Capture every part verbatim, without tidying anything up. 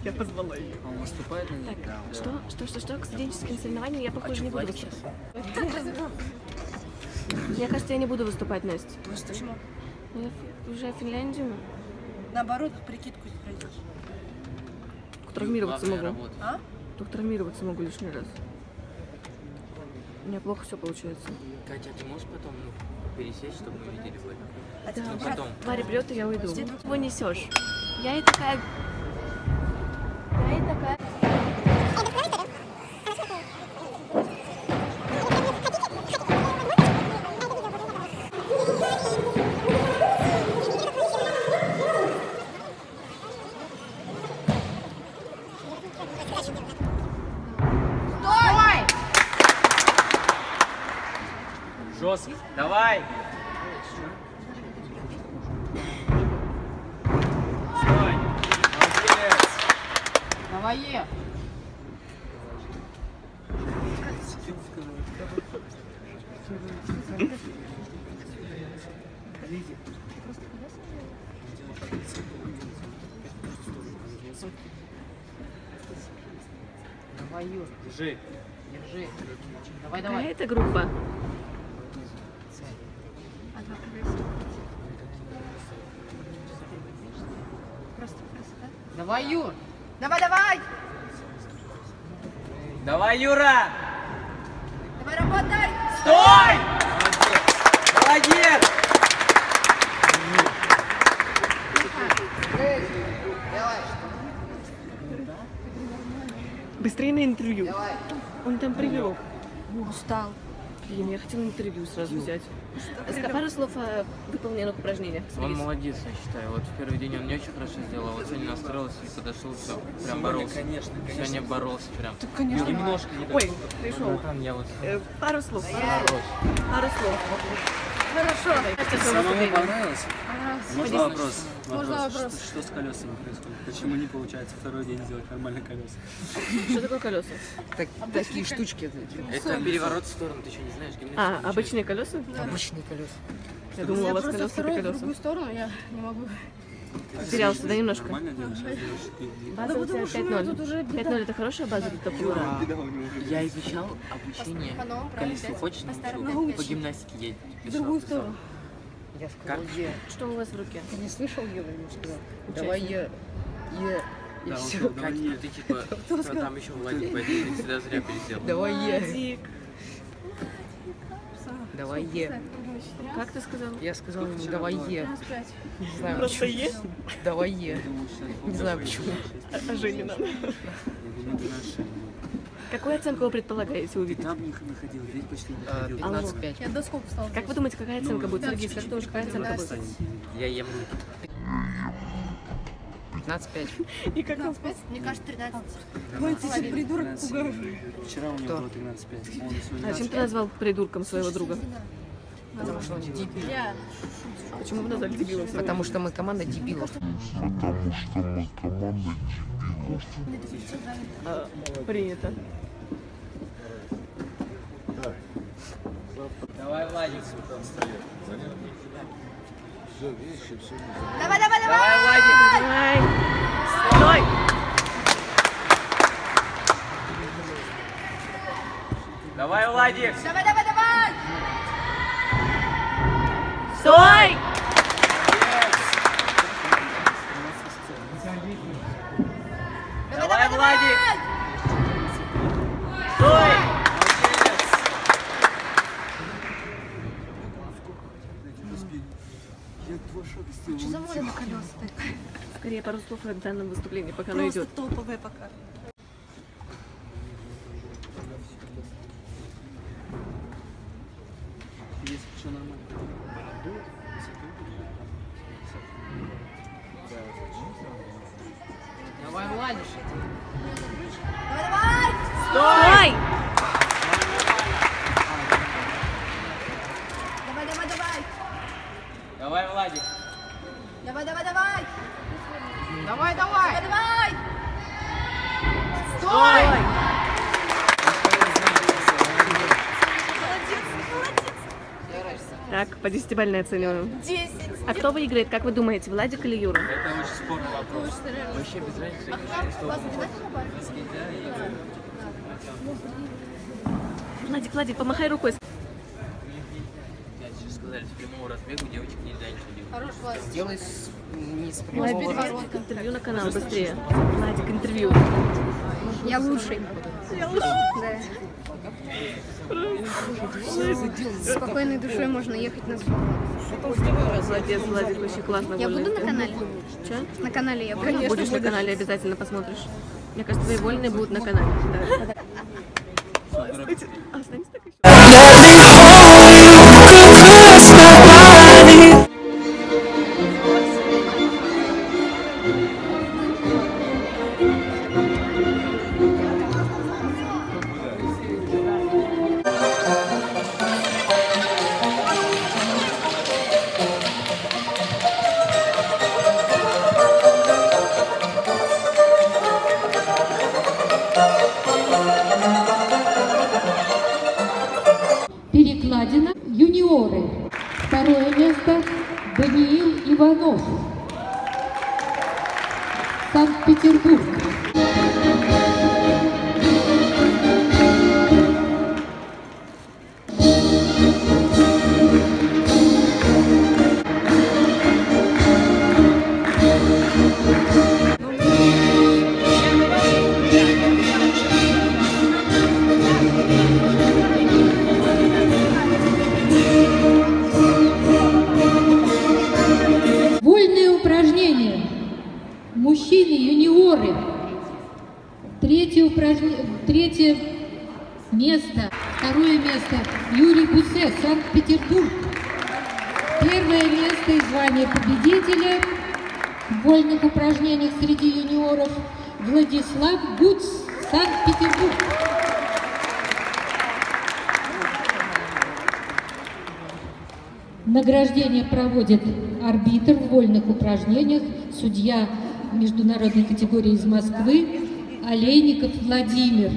Я позвала ее. Он выступает на них? Так, что, что, что, что, к студенческим соревнованиям я, похоже, не буду выступать. Мне кажется, я не буду выступать, Настя. Почему? Я уже в Финляндию. Наоборот, прикидку пройдешь. Травмироваться могу. А? Только травмироваться могу лишний раз. У меня плохо все получается. Катя, ты можешь потом ну, пересесть, чтобы мы видели бой? А Ну, потом. Варя придет, и я уйду. Ты его несешь. Я и такая... Я и такая... Жестко. Давай. Стой. Молодец. Давай, е. Давай, Юр. Держи. Держи. Давай, Какая давай. это группа? Давай, Юр. Давай, давай! Давай, Юра. Давай, работай! Стой. Молодец. Быстрее на интервью. Он там привел. Устал. Блин, я хотела интервью сразу взять. Ска- Пару слов о выполненных упражнениях. Он молодец, я считаю. Вот в первый день он не очень хорошо сделал, а вот сегодня настроился и подошел, все, прям боролся. Конечно, конечно. Сегодня боролся прям. Ты, конечно. Немножко не Ой, пришел. Братан, я вот Э, Пару слов. хорош. Пару слов. Хорошо. Самому понравилось? Можно Спасибо. вопрос? Можно вопрос. Что, что с колесами происходит? Почему не получается второй день сделать нормальные колеса? Что такое колеса? Так, такие штучки. Это переворот в сторону, ты что, не знаешь? А, обычные колеса? Обычные колеса. Я думала, у вас Просто колеса это второй в колеса. другую сторону я не могу. Потерялся, да, немножко? Нормально делаешь? А делаешь ты где? База у тебя пять ноль. пять ноль это хорошая база для топ-ура? Беда у него. Я изучал обучение По-новому, колесу. правильно? Хочешь По-старому научу? пять. По гимнастике ездить. В другую сторону. Я сказал, е. Что у вас в руке? Ты не слышал, Юра, я сказал? Давай, е. Е. И Да, он все. сказал, Катя, давай ну е. ты типа, ну, там еще Владик, поэтому ты всегда зря пересел. Давай, е. Дик. Давай, е. Как ты сказал? Я сказал ему, давай, е. Не знаю, Просто почему. е? Давай, е. Думаю, сейчас Не знаю, почему. А, а Жене надо. Я думаю, ты наши. Какую оценку вы предполагаете увидеть? Там не находил, здесь почти не А, находил. пятнадцать пять. Я доску встала. Как вы думаете, какая оценка будет? Сергей, скажи тоже, какая оценка будет? Я ем. пятнадцать пять. И как вам? Мне кажется, тринадцать. Ой, ты что, придурок пугаешь? Вчера у него Кто? было тринадцать пять. Он сегодня А чем ты назвал придурком своего друга? Потому что он дебил. Я. Почему вы назвали дебилом? своего Потому что мы команда дебилов. А, принято. Давай, Владик. Давай, давай, давай! Давай, Владик. Давай. Стой! Давай, Владик. Давай, давай, давай! Стой! Давай, Владик. Стой! Я два шага сделал. Что за мода на колеса? Скорее пару слов о данном выступлении, пока оно Просто идет. топовая пока. Если что нормально. Давай, Владиш. Давай, давай! Стой! Давай, давай, давай! Давай, Владик. Давай, давай, давай! Давай, давай. Давай, давай! Стой! Молодец, молодец! Так, по десятибалльной оцениваем. Десять. А кто выиграет, как вы думаете, Владик или Юра? Это очень спорный вопрос. Вообще без разницы, кто выиграет. Владик, Владик, помахай рукой. Я сейчас сказали, с прямого разбега девочек нельзя ничего делать. Хорош, Влад. Сделай с- не с Владик, прямого Владик, интервью на канал, быстрее. Владик, интервью. Я лучший. Я лучше. Да. С спокойной душой можно ехать на сбор. Молодец, Владик, очень классно. Я буду на вольные. канале? Че? На канале я буду. Будешь на канале, обязательно посмотришь. Мне кажется, твои вольные будут на канале. Да. А, останься так еще. Перекладина юниоры. Второе место Даниил Иванов. Санкт-Петербург. Вольные упражнения. Мужчины, юниоры. Третье, упражнение, третье место. Второе место Юрий Бусе, Санкт-Петербург. Первое место и звание победителя в вольных упражнениях среди юниоров Владислав Гуц, Санкт-Петербург. Награждение проводит арбитр в вольных упражнениях, судья международной категории из Москвы Олейников Владимир.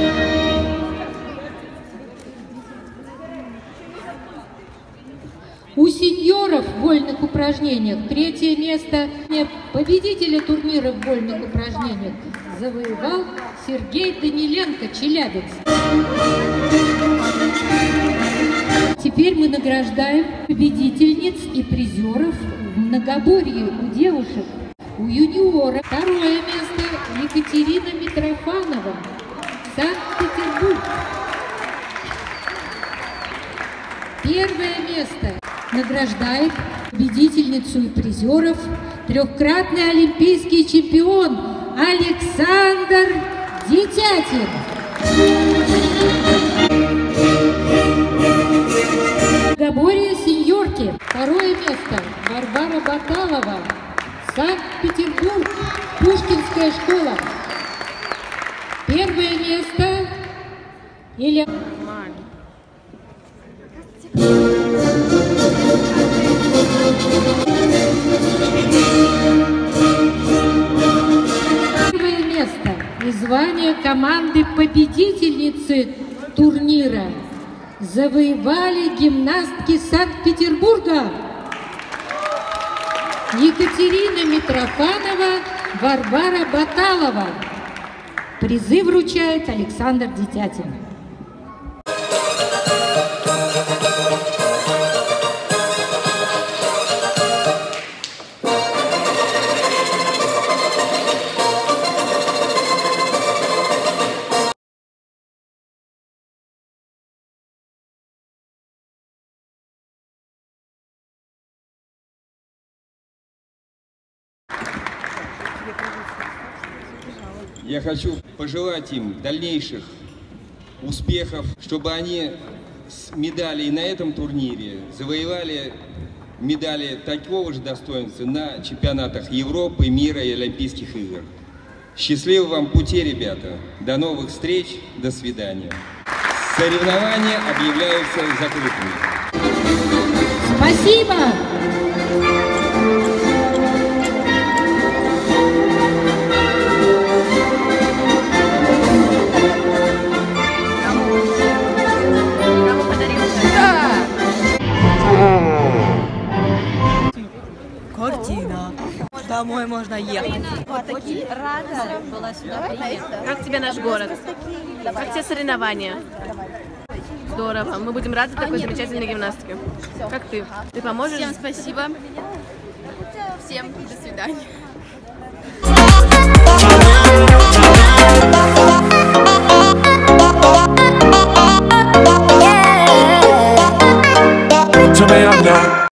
У сеньоров в вольных упражнениях третье место победителя турнира в вольных упражнениях завоевал Сергей Даниленко, Челябинск. Теперь мы награждаем победительниц и призеров в многоборье у девушек. У юниора второе место Екатерина Митрофанова, Санкт-Петербург. Первое место награждает победительницу и призеров трехкратный олимпийский чемпион Александр Детятин. Многоборье сеньорки. Второе место Варвара Баталова, Санкт-Петербург, Пушкинская школа. Первое место Илья. Первое место и звание команды победительницы турнира завоевали гимнастки Санкт-Петербурга Екатерина Митрофанова, Варвара Баталова. Призы вручает Александр Детятин. Я хочу пожелать им дальнейших успехов, чтобы они с медалей на этом турнире завоевали медали такого же достоинства на чемпионатах Европы, мира и Олимпийских игр. Счастливого вам пути, ребята. До новых встреч. До свидания. Соревнования объявляются закрытыми. Спасибо! Кому подарил? Да! домой можно ехать. Вот такие. Рада была сюда приехать. Как тебе наш город? Как тебе соревнования? Здорово. Мы будем рады такой замечательной гимнастике. Как ты? Ты поможешь? Всем спасибо. Всем до свидания.